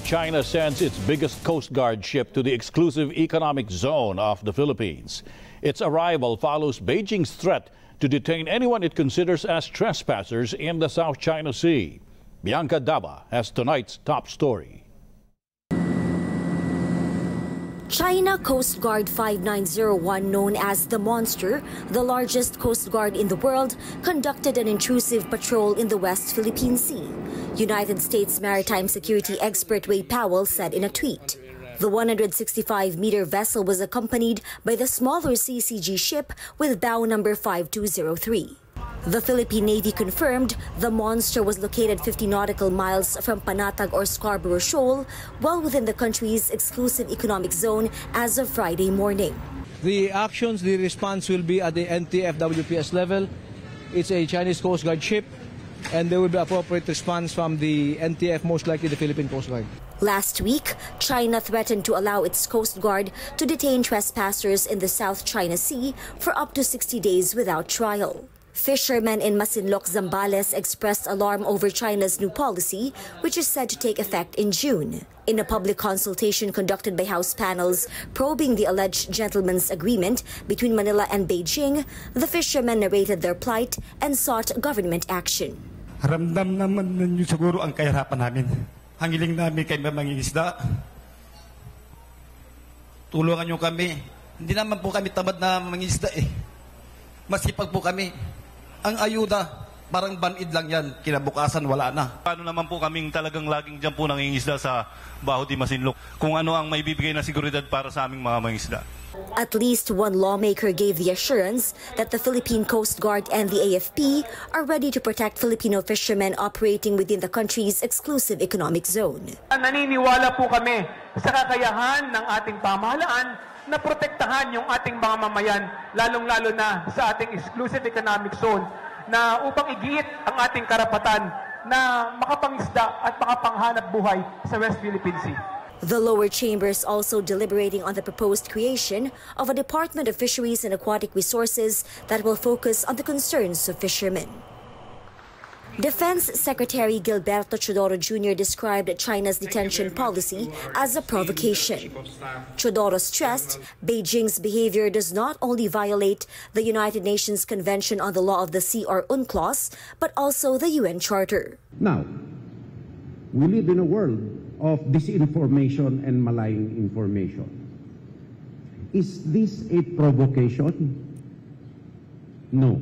China sends its biggest Coast Guard ship to the exclusive economic zone of the Philippines. Its arrival follows Beijing's threat to detain anyone it considers as trespassers in the South China Sea. Bianca Dava has tonight's top story. China Coast Guard 5901, known as the Monster, the largest Coast Guard in the world, conducted an intrusive patrol in the West Philippine Sea. United States maritime security expert Ray Powell said in a tweet. The 165-meter vessel was accompanied by the smaller CCG ship with bow number 5203. The Philippine Navy confirmed the Monster was located 50 nautical miles from Panatag or Scarborough Shoal, well within the country's exclusive economic zone as of Friday morning. The actions, the response will be at the NTF-WPS level. It's a Chinese Coast Guard ship, and there will be appropriate response from the NTF, most likely the Philippine Coast Guard. Last week, China threatened to allow its Coast Guard to detain trespassers in the South China Sea for up to 60 days without trial. Fishermen in Masinloc, Zambales expressed alarm over China's new policy, which is said to take effect in June. In a public consultation conducted by House panels probing the alleged gentleman's agreement between Manila and Beijing, the fishermen narrated their plight and sought government action. Ramdam naman ninyo siguro ang kahirapan namin. Ang hiling namin kay mangingisda. Tulungan nyo kami. Hindi naman po kami tamad na mangingisda eh. Masipag po kami. Ang ayuda, parang banid lang yan. Kinabukasan, wala na. Paano naman po kaming talagang laging dyan po nangingisda sa Baho di Masinloc? Kung ano ang may bibigay na seguridad para sa aming mga mangingisda. At least one lawmaker gave the assurance that the Philippine Coast Guard and the AFP are ready to protect Filipino fishermen operating within the country's exclusive economic zone. Naniniwala po kami sa kakayahan ng ating pamahalaan na protektahan yung ating mga mamayan, lalong-lalo na sa ating exclusive economic zone, na upang igiit ang ating karapatan na makapangisda at makapanghanap buhay sa West Philippine Sea. The lower chamber is also deliberating on the proposed creation of a Department of Fisheries and Aquatic Resources that will focus on the concerns of fishermen. Defense Secretary Gilberto Chodoro Jr. described China's detention policy as a provocation. Chodoro stressed Beijing's behavior does not only violate the United Nations Convention on the Law of the Sea or UNCLOS, but also the UN Charter. Now, we live in a world of disinformation and malign information. Is this a provocation? No.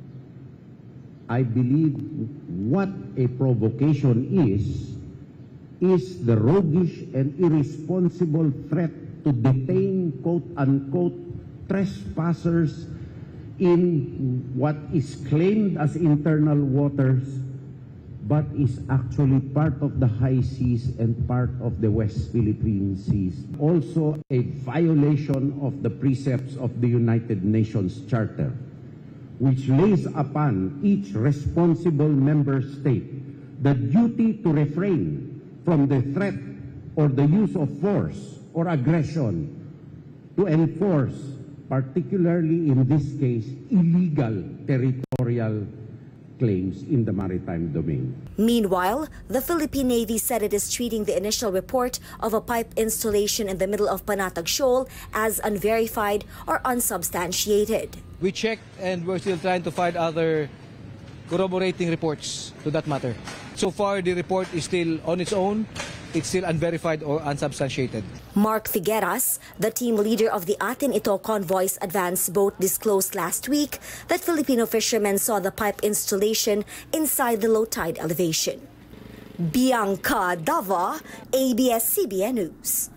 I believe what a provocation is the roguish and irresponsible threat to detain quote-unquote trespassers in what is claimed as internal waters but is actually part of the high seas and part of the West Philippine Seas. Also a violation of the precepts of the United Nations Charter, which lays upon each responsible member state the duty to refrain from the threat or the use of force or aggression to enforce, particularly in this case, illegal territorial claims in the maritime domain. Meanwhile, the Philippine Navy said it is treating the initial report of a pipe installation in the middle of Panatag Shoal as unverified or unsubstantiated. We checked and we're still trying to find other corroborating reports to that matter. So far, the report is still on its own. It's still unverified or unsubstantiated. Mark Figueras, the team leader of the Atin Ito Convoy's advance boat, disclosed last week that Filipino fishermen saw the pipe installation inside the low tide elevation. Bianca Dava, ABS-CBN News.